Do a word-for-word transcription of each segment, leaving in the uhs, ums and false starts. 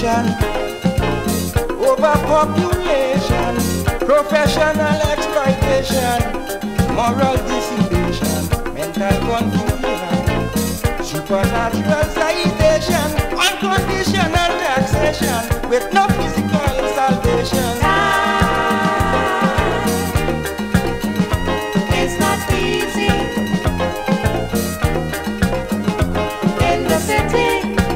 inflation, overpopulation, professional exploitation, moral dissipation, mental confusion, supernatural citation, unconditional taxation with no physical salvation. It's not easy in the city.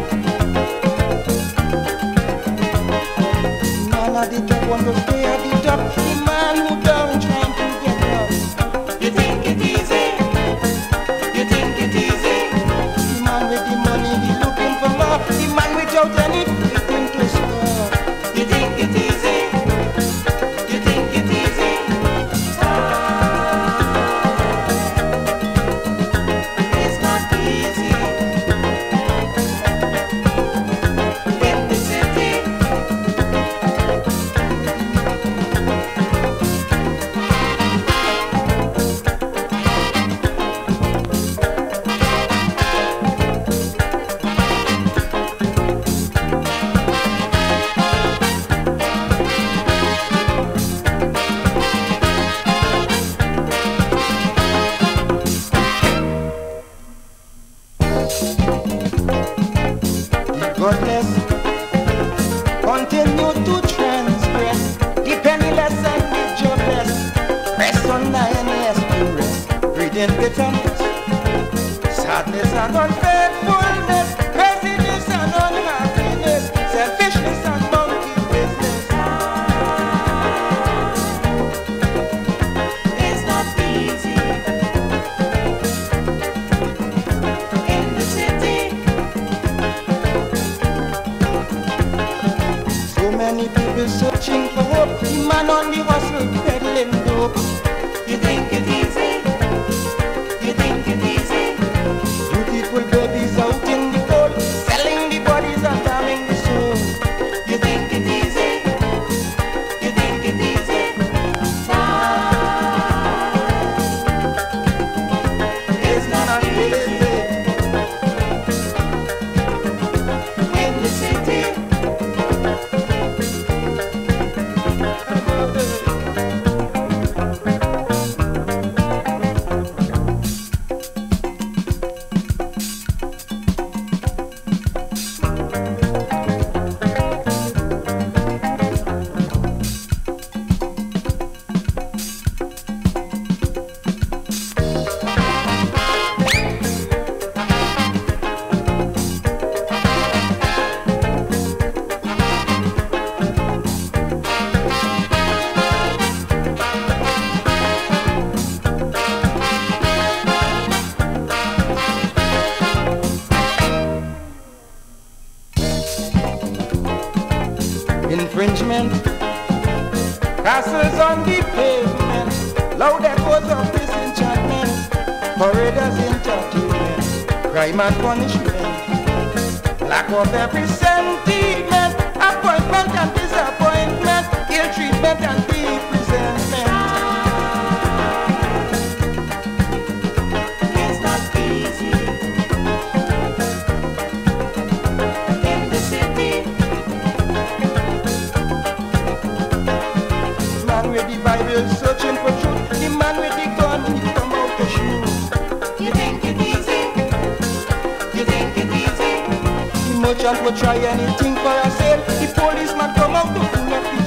Man at the top want to stay at the top. The man who down trying to get up. You think it easy? You think it easy? The man with the money, he looking for more. The man without anything to score. You think it easy? You think it easy? It's not easy in the city. Godless continue to transgress, the penniless and the jobless, press on lioness to rest, breathing bitterness, sadness and unfaithfulness, craziness and unhappiness, selfishness and monkey business. It's not easy in the city. So many people searching for hope, the man on the hustle peddling dope. You think it easy? You think it easy? Beautiful babies out in the cold, selling the bodies and damning the soul. You think it easy? You think it easy? It's not easy in the city. Infringement, castles on the pavement, loud echoes of disenchantment, corridors entertainment, crime and punishment, lack of every sentiment, appointment and disappointment, ill treatment and deep resentment. It's not easy in the city. Man with the Bible searching for truth, the man with the gun, he come out to shoot. You think it easy? You think it easy? The merchant will try anything for a sale, the policeman come out to pull up the